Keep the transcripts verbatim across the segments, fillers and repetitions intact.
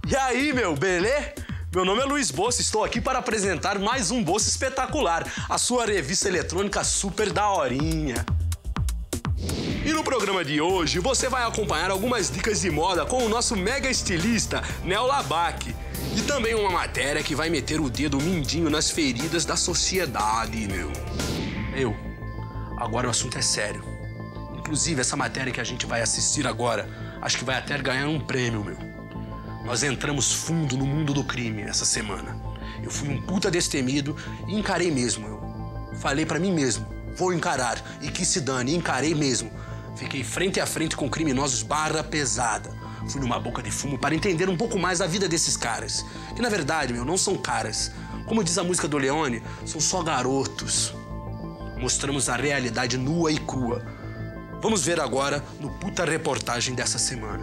E aí, meu, belê? Meu nome é Luiz Bosso, estou aqui para apresentar mais um Bosso Espetacular, a sua revista eletrônica super daorinha. E no programa de hoje, você vai acompanhar algumas dicas de moda com o nosso mega estilista, Nel Labac. E também uma matéria que vai meter o dedo mindinho nas feridas da sociedade, meu. Eu, agora o assunto é sério. Inclusive, essa matéria que a gente vai assistir agora, acho que vai até ganhar um prêmio, meu. Nós entramos fundo no mundo do crime essa semana. Eu fui um puta destemido e encarei mesmo, eu. Falei pra mim mesmo, vou encarar, e que se dane, encarei mesmo. Fiquei frente a frente com criminosos barra pesada. Fui numa boca de fumo para entender um pouco mais a vida desses caras. Que, na verdade, meu, não são caras. Como diz a música do Leone, são só garotos. Mostramos a realidade nua e crua. Vamos ver agora no puta reportagem dessa semana.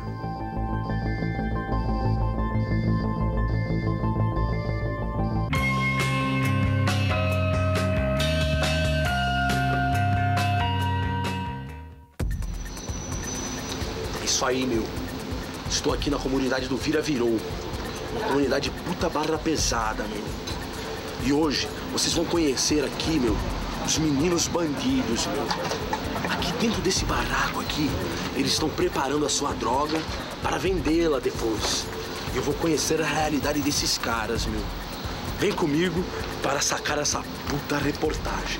É isso aí, meu. Estou aqui na comunidade do Vira Virou. Uma comunidade puta barra pesada, meu. E hoje, vocês vão conhecer aqui, meu, os meninos bandidos, meu. Aqui dentro desse barraco aqui, eles estão preparando a sua droga para vendê-la depois. Eu vou conhecer a realidade desses caras, meu. Vem comigo para sacar essa puta reportagem.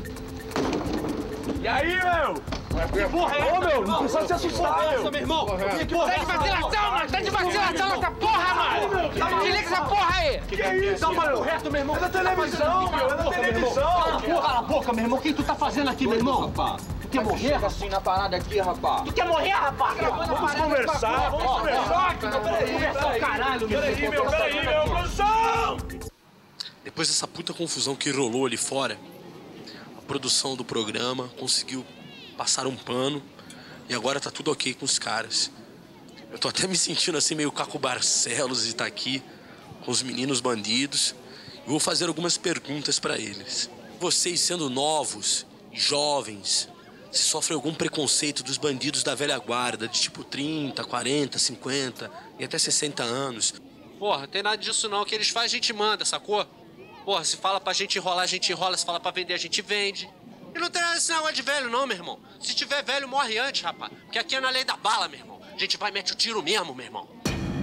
E aí, meu? Que porra é essa, meu? Não precisa se assustar, meu. Meu irmão. Tá de vacilação, mano. Tá de vacilação nessa porra, mano. Desliga essa porra aí. Que é isso? Dá uma reto, meu irmão. É da televisão, meu. É da televisão. Cala a boca, meu irmão. O que tu tá fazendo aqui, meu irmão? Tu quer morrer? Assim na parada aqui, rapaz. Tu quer morrer, rapaz? Vamos conversar. Vamos conversar. Peraí, caralho, meu. Peraí, meu. Peraí, meu. Produção! Depois dessa puta confusão que rolou ali fora, a produção do programa conseguiu passar um pano e agora tá tudo ok com os caras. Eu tô até me sentindo assim meio Caco Barcelos de estar aqui com os meninos bandidos. Eu vou fazer algumas perguntas pra eles. Vocês, sendo novos e jovens, se sofrem algum preconceito dos bandidos da velha guarda, de tipo trinta, quarenta, cinquenta e até sessenta anos? Porra, tem nada disso não. O que eles fazem, a gente manda, sacou? Porra, se fala pra gente enrolar, a gente enrola. Se fala pra vender, a gente vende. E não tem nada desse negócio de velho, não, meu irmão. Se tiver velho, morre antes, rapaz. Porque aqui é na lei da bala, meu irmão. A gente vai e mete o tiro mesmo, meu irmão.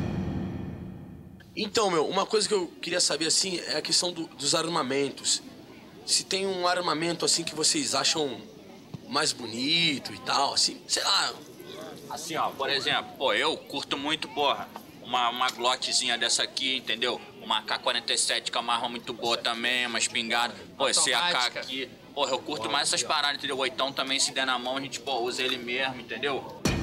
Então, meu, uma coisa que eu queria saber, assim, é a questão do, dos armamentos. Se tem um armamento, assim, que vocês acham mais bonito e tal, assim, sei lá. Assim, ó, por exemplo, pô, eu curto muito, porra, uma, uma Glockzinha dessa aqui, entendeu? Uma A K quarenta e sete com uma arma muito boa também, uma espingarda. Pô, esse A K aqui... Porra, eu curto mais essas paradas, entendeu? O oitão também, se der na mão, a gente, pô, usa ele mesmo, entendeu?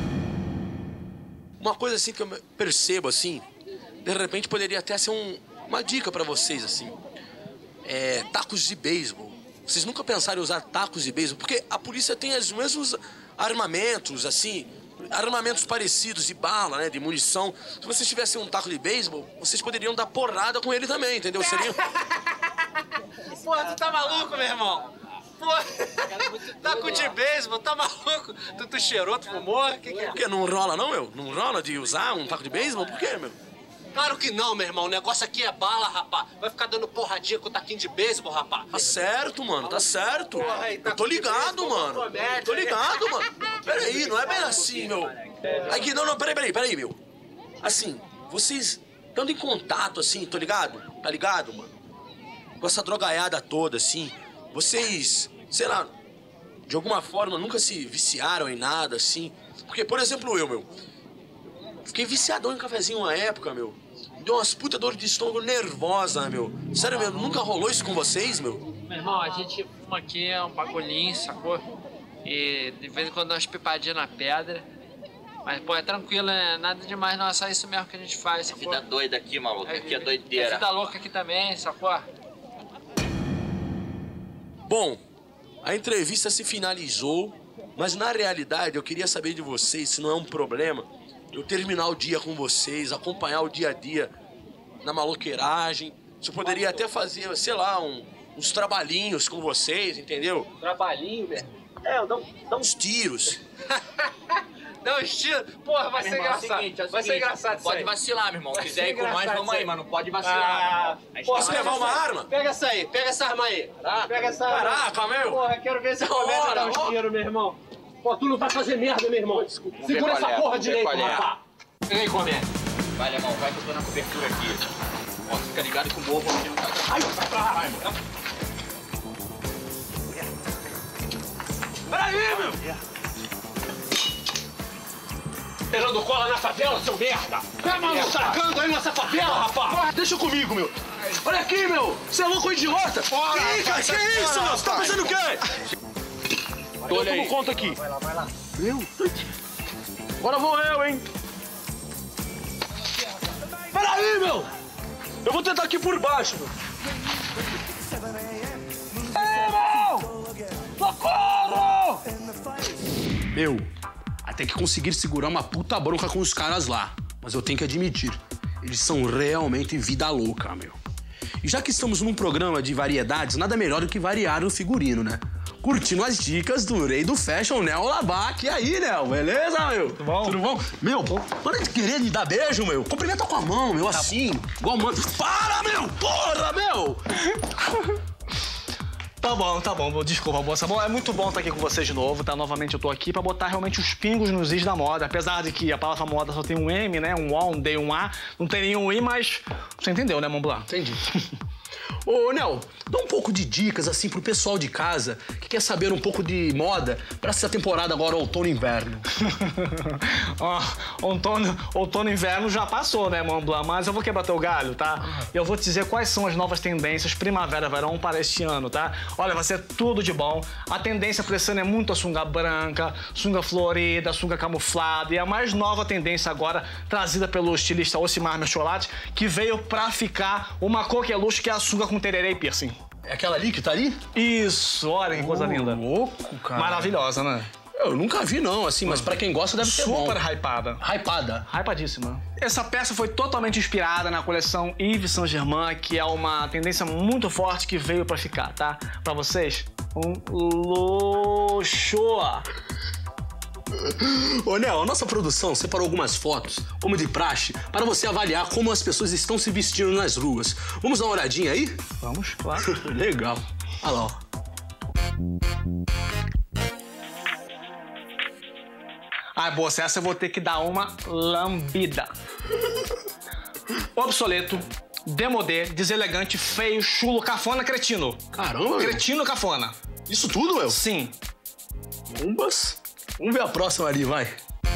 Uma coisa, assim, que eu percebo, assim, de repente poderia até ser um, uma dica pra vocês, assim. É, tacos de beisebol. Vocês nunca pensaram em usar tacos de beisebol? Porque a polícia tem os mesmos armamentos, assim, armamentos parecidos de bala, né, de munição. Se vocês tivessem um taco de beisebol, vocês poderiam dar porrada com ele também, entendeu? Seria... Pô, tu tá maluco, meu irmão? Pô, taco de beisebol, tá maluco? Tu, tu cheirou, tu fumou? Que que é? Por que? Não rola não, meu? Não rola de usar um taco de beisebol? Por quê, meu? Claro que não, meu irmão. O negócio aqui é bala, rapá. Vai ficar dando porradinha com o taquinho de beisebol, rapá. Tá certo, mano, tá certo. Porra, aí, eu tô ligado, mano. Eu tô ligado, mano. Peraí, não é bem assim, meu. Aqui, não, não, peraí, peraí, peraí, meu. Assim, vocês estando em contato, assim, tô ligado? Tá ligado, mano? Com essa drogaiada toda, assim, vocês, sei lá, de alguma forma nunca se viciaram em nada, assim? Porque, por exemplo, eu, meu, fiquei viciadão em cafezinho uma época, meu. Me deu umas puta dor de estômago nervosa, meu. Sério, meu, nunca rolou isso com vocês, meu? Meu irmão, a gente fuma aqui um bagulhinho, sacou? E de vez em quando dá umas pipadinhas na pedra. Mas, pô, é tranquilo, é nada demais, não. É só isso mesmo que a gente faz, sacou? Vida doida aqui, maluco. Aqui é doideira. É vida louca aqui também, sacou? Bom, a entrevista se finalizou, mas na realidade eu queria saber de vocês se não é um problema eu terminar o dia com vocês, acompanhar o dia a dia na maloqueiragem. Se eu poderia até fazer, sei lá, um, uns trabalhinhos com vocês, entendeu? Trabalhinho, velho? É, dá, dá uns tiros. Dá um estilo. Porra, vai Meu ser irmão, é o engraçado. seguinte, é o vai ser seguinte, engraçado isso Pode aí. vacilar, meu irmão. Se Vai quiser ser ir com nós, engraçado vamos aí, isso mas não pode vacilar. Ah, meu irmão. Posso levar uma arma? Pega essa aí, pega essa arma aí. Pega essa arma. Caraca, meu! Porra, quero ver se começa a dar uns tiros, meu irmão. Pô, tu não vai fazer merda, meu irmão. Segura essa é, porra vamos ver direito, qual é. rapaz. Pega aí, começa. Vai, irmão, vai que eu tô na cobertura aqui. Ó, fica ligado que o morro aqui não tá... Ai, caralho. Peraí, meu! Pegando cola na favela, seu merda! Tá maluco, sacando aí nessa favela, rapaz! Deixa comigo, meu! Olha aqui, meu! Você é louco, idiota! Porra, que isso, cara? Que é isso, meu? Você tá pensando o quê? Eu Olha tomo aí. conta aqui. Vai lá, vai lá. Meu? Agora vou eu, hein? Peraí, meu! Eu vou tentar aqui por baixo, meu! Ei, meu! Socorro! Meu, até que conseguir segurar uma puta bronca com os caras lá. Mas eu tenho que admitir, eles são realmente vida louca, meu. E já que estamos num programa de variedades, nada melhor do que variar o figurino, né? Curtindo as dicas do rei do fashion, Nel Labac. E aí, Nel? Beleza, meu? Tudo bom? Tudo bom? Meu, para de querer me dar beijo, meu. Cumprimenta com a mão, meu, assim. Igual mano. Para, meu! Porra, meu! Tá bom, tá bom. Desculpa, moça. Bom, é muito bom estar aqui com vocês de novo, tá? Novamente eu tô aqui pra botar realmente os pingos nos is da moda. Apesar de que a palavra moda só tem um M, né? Um O, um D, um A. Não tem nenhum I, mas... Você entendeu, né, Mont Blanc? Entendi. Ô, Nel, dá um pouco de dicas, assim, pro pessoal de casa que quer saber um pouco de moda pra essa temporada agora, outono e inverno. Ó, outono, outono e inverno já passou, né, Mont Blanc? Mas eu vou quebrar teu galho, tá? Eu vou te dizer quais são as novas tendências primavera-verão para este ano, tá? Olha, vai ser tudo de bom. A tendência pra esse ano é muito a sunga branca, sunga florida, sunga camuflada. E a mais nova tendência agora, trazida pelo estilista Ocimar Mercholati, que veio pra ficar uma coqueluche, que é a sunga com tererê e piercing. É aquela ali que tá ali? Isso, olha que coisa linda. Louco, cara. Maravilhosa, né? Eu nunca vi, não, assim, mas pra quem gosta deve ser bom. Super hypada. Hypada. Hypadíssima. Essa peça foi totalmente inspirada na coleção Yves Saint Germain, que é uma tendência muito forte que veio pra ficar, tá? Pra vocês, um luxo. Ô, Nel, a nossa produção separou algumas fotos, como de praxe, para você avaliar como as pessoas estão se vestindo nas ruas. Vamos dar uma olhadinha aí? Vamos, claro. Legal. Olha lá, ó. Ai, moça, essa eu vou ter que dar uma lambida. Obsoleto, demodê, deselegante, feio, chulo, cafona, cretino. Caramba, meu. Cretino, cafona. Isso tudo, meu? Sim. Bombas. Vamos ver a próxima ali, vai.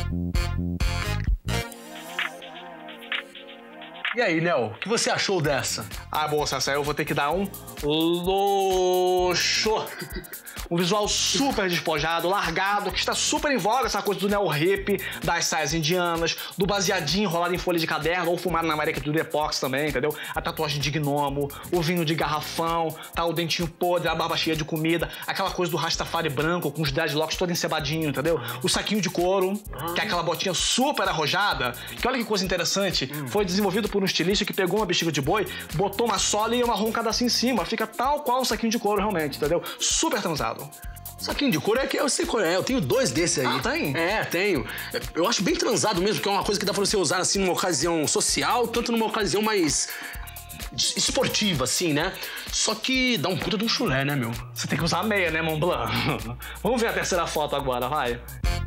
E aí, Nel, o que você achou dessa? Ah, moça, essa aí eu vou ter que dar um luxo. Um visual super despojado, largado, que está super em voga, essa coisa do neo-hip, das saias indianas, do baseadinho enrolado em folha de caderno ou fumado na América do Epox também, entendeu? A tatuagem de gnomo, o vinho de garrafão, tá, o dentinho podre, a barba cheia de comida, aquela coisa do Rastafari branco com os dreadlocks todo encebadinho, entendeu? O saquinho de couro, que é aquela botinha super arrojada, que olha que coisa interessante, foi desenvolvido por um estilista que pegou uma bexiga de boi, botou uma sola e uma roncada assim em cima, fica tal qual um saquinho de couro realmente, entendeu? Super transado. Saquinho de couro é que eu sei qual é, eu tenho dois desses aí. Ah, tem? É, tenho. Eu acho bem transado mesmo, que é uma coisa que dá pra você usar assim numa ocasião social, tanto numa ocasião mais esportiva, assim, né? Só que dá um puta de um chulé, né, meu? Você tem que usar meia, né, Mont Blanc? Vamos ver a terceira foto agora, vai.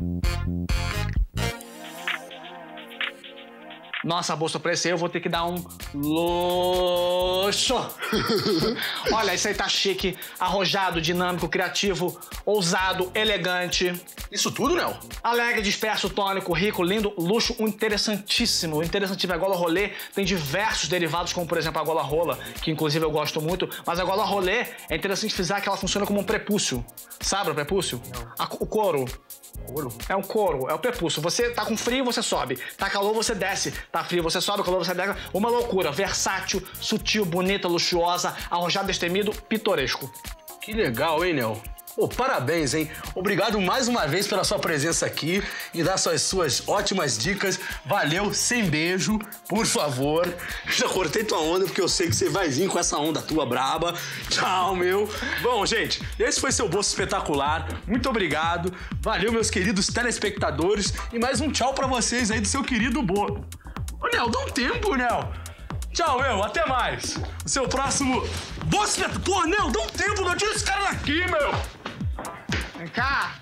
Nossa, bolsa pra esse aí eu vou ter que dar um luxo. Olha, esse aí tá chique, arrojado, dinâmico, criativo, ousado, elegante. Isso tudo, Nel? Alegre, disperso, tônico, rico, lindo, luxo, interessantíssimo. O interessantíssimo é a gola rolê, tem diversos derivados, como por exemplo a gola rola, que inclusive eu gosto muito, mas a gola rolê é interessante frisar que ela funciona como um prepúcio. Sabe o prepúcio? A, o couro. Couro? É um couro, é o prepúcio. Você tá com frio, você sobe. Tá calor, você desce. Tá frio, você sobe. Calor, você desce. Uma loucura. Versátil, sutil, bonita, luxuosa, arrojado, destemido, pitoresco. Que legal, hein, Nel? Pô, parabéns, hein? Obrigado mais uma vez pela sua presença aqui e dar suas, suas ótimas dicas. Valeu, sem beijo, por favor. Já cortei tua onda porque eu sei que você vai vir com essa onda tua braba. Tchau, meu. Bom, gente, esse foi seu Bolso Espetacular. Muito obrigado. Valeu, meus queridos telespectadores. E mais um tchau pra vocês aí do seu querido Bo... Ô, Nel, dá um tempo, Nel. Tchau, meu. Até mais. O seu próximo Bolso Espetacular... Pô, Nel, dá um tempo. Não tira esse cara daqui, meu. Vem cá!